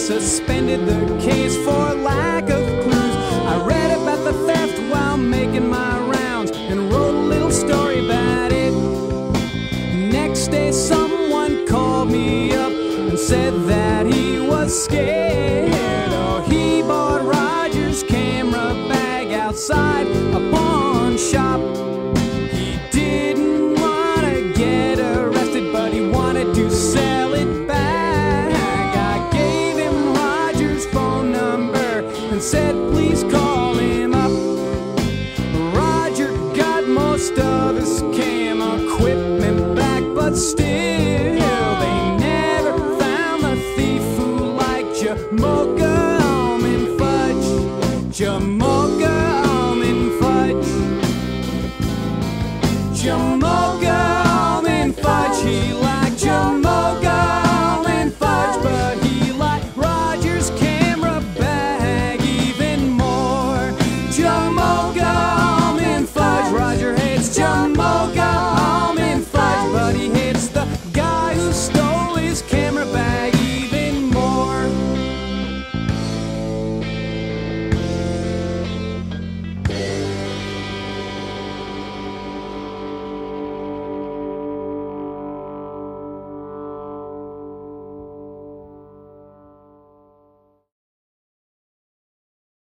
suspended the case for lack of clues. I read about the theft while making my rounds and wrote a little story about it. Next day someone called me up and said that he was scared.